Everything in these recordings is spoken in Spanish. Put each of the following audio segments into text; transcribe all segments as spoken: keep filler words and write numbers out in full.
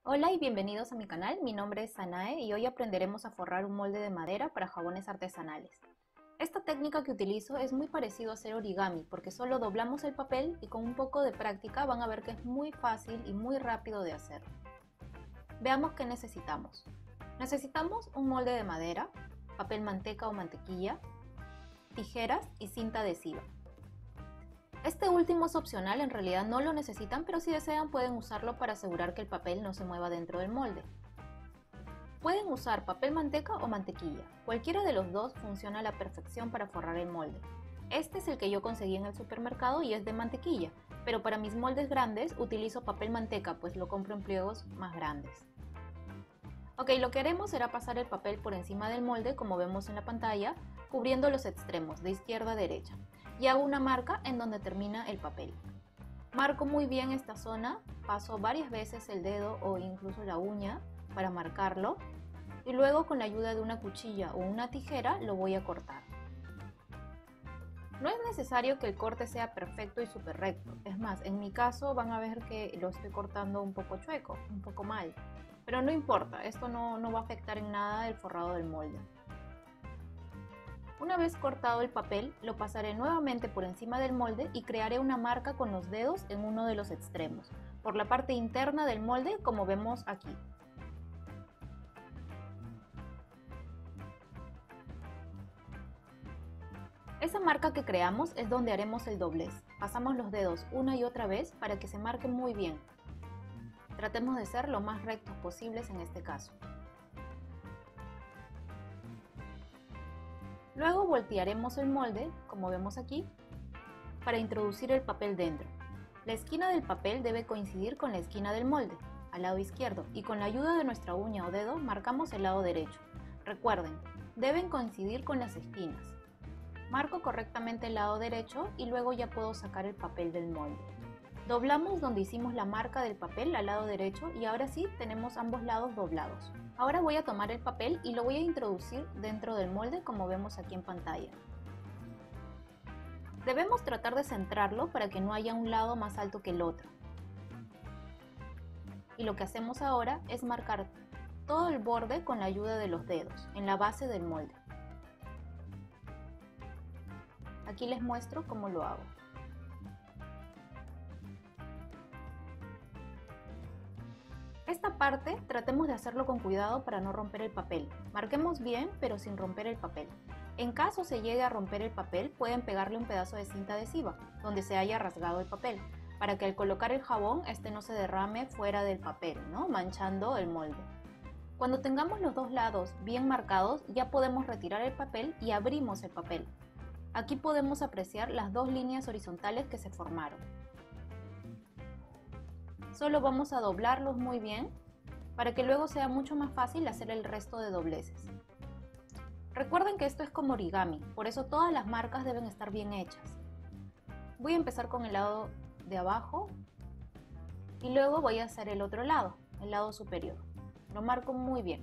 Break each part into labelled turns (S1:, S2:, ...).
S1: Hola y bienvenidos a mi canal, mi nombre es Sanae y hoy aprenderemos a forrar un molde de madera para jabones artesanales. Esta técnica que utilizo es muy parecido a hacer origami porque solo doblamos el papel y con un poco de práctica van a ver que es muy fácil y muy rápido de hacer. Veamos qué necesitamos. Necesitamos un molde de madera, papel manteca o mantequilla, tijeras y cinta adhesiva. Este último es opcional, en realidad no lo necesitan, pero si desean pueden usarlo para asegurar que el papel no se mueva dentro del molde. Pueden usar papel manteca o mantequilla, cualquiera de los dos funciona a la perfección para forrar el molde. Este es el que yo conseguí en el supermercado y es de mantequilla, pero para mis moldes grandes utilizo papel manteca, pues lo compro en pliegos más grandes. Ok, lo que haremos será pasar el papel por encima del molde, como vemos en la pantalla, cubriendo los extremos de izquierda a derecha, y hago una marca en donde termina el papel. Marco muy bien esta zona, paso varias veces el dedo o incluso la uña para marcarlo, y luego con la ayuda de una cuchilla o una tijera lo voy a cortar. No es necesario que el corte sea perfecto y súper recto, es más, en mi caso van a ver que lo estoy cortando un poco chueco, un poco mal, pero no importa, esto no, no va a afectar en nada el forrado del molde. Una vez cortado el papel, lo pasaré nuevamente por encima del molde y crearé una marca con los dedos en uno de los extremos, por la parte interna del molde como vemos aquí. Esa marca que creamos es donde haremos el doblez. Pasamos los dedos una y otra vez para que se marque muy bien. Tratemos de ser lo más rectos posibles en este caso. Luego voltearemos el molde, como vemos aquí, para introducir el papel dentro. La esquina del papel debe coincidir con la esquina del molde, al lado izquierdo, y con la ayuda de nuestra uña o dedo marcamos el lado derecho. Recuerden, deben coincidir con las esquinas. Marco correctamente el lado derecho y luego ya puedo sacar el papel del molde. Doblamos donde hicimos la marca del papel al lado derecho y ahora sí tenemos ambos lados doblados. Ahora voy a tomar el papel y lo voy a introducir dentro del molde como vemos aquí en pantalla. Debemos tratar de centrarlo para que no haya un lado más alto que el otro. Y lo que hacemos ahora es marcar todo el borde con la ayuda de los dedos, en la base del molde. Aquí les muestro cómo lo hago. Esta parte tratemos de hacerlo con cuidado para no romper el papel. Marquemos bien pero sin romper el papel. En caso se llegue a romper el papel, pueden pegarle un pedazo de cinta adhesiva donde se haya rasgado el papel, para que al colocar el jabón este no se derrame fuera del papel, ¿no? Manchando el molde. Cuando tengamos los dos lados bien marcados, ya podemos retirar el papel y abrimos el papel. Aquí podemos apreciar las dos líneas horizontales que se formaron. Solo vamos a doblarlos muy bien para que luego sea mucho más fácil hacer el resto de dobleces. Recuerden que esto es como origami, por eso todas las marcas deben estar bien hechas. Voy a empezar con el lado de abajo y luego voy a hacer el otro lado, el lado superior. Lo marco muy bien.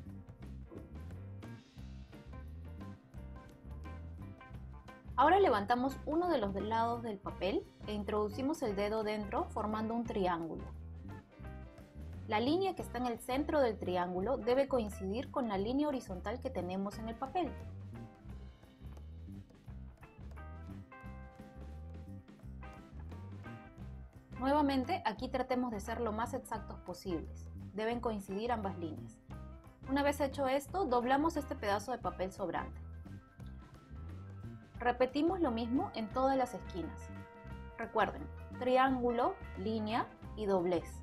S1: Ahora levantamos uno de los lados del papel e introducimos el dedo dentro formando un triángulo. La línea que está en el centro del triángulo debe coincidir con la línea horizontal que tenemos en el papel. Nuevamente, aquí tratemos de ser lo más exactos posibles. Deben coincidir ambas líneas. Una vez hecho esto, doblamos este pedazo de papel sobrante. Repetimos lo mismo en todas las esquinas. Recuerden, triángulo, línea y doblez.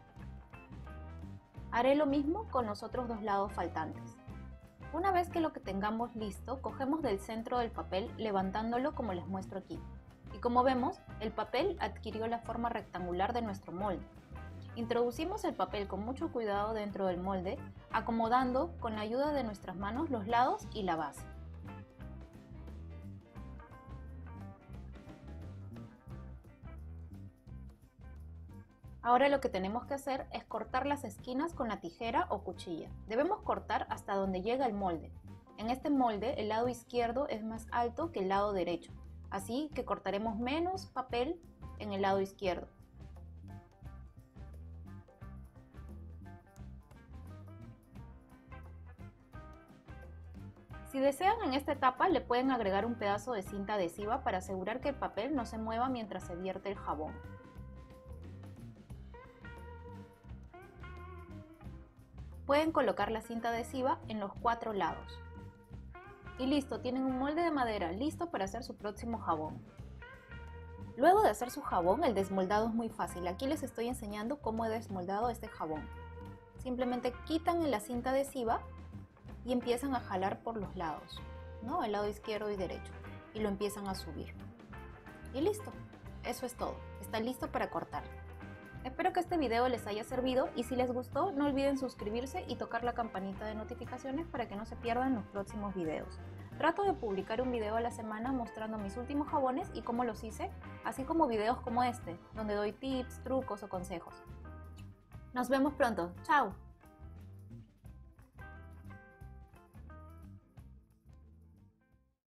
S1: Haré lo mismo con los otros dos lados faltantes. Una vez que lo que tengamos listo, cogemos del centro del papel levantándolo como les muestro aquí. Y como vemos, el papel adquirió la forma rectangular de nuestro molde. Introducimos el papel con mucho cuidado dentro del molde, acomodando con la ayuda de nuestras manos los lados y la base. Ahora lo que tenemos que hacer es cortar las esquinas con la tijera o cuchilla. Debemos cortar hasta donde llega el molde. En este molde el lado izquierdo es más alto que el lado derecho, así que cortaremos menos papel en el lado izquierdo. Si desean, en esta etapa le pueden agregar un pedazo de cinta adhesiva para asegurar que el papel no se mueva mientras se vierte el jabón. Pueden colocar la cinta adhesiva en los cuatro lados. Y listo, tienen un molde de madera listo para hacer su próximo jabón. Luego de hacer su jabón, el desmoldado es muy fácil. Aquí les estoy enseñando cómo he desmoldado este jabón. Simplemente quitan la cinta adhesiva y empiezan a jalar por los lados, ¿no? El lado izquierdo y derecho, y lo empiezan a subir. Y listo, eso es todo. Está listo para cortar. Espero que este video les haya servido y si les gustó no olviden suscribirse y tocar la campanita de notificaciones para que no se pierdan los próximos videos. Trato de publicar un video a la semana mostrando mis últimos jabones y cómo los hice, así como videos como este, donde doy tips, trucos o consejos. Nos vemos pronto. ¡Chao!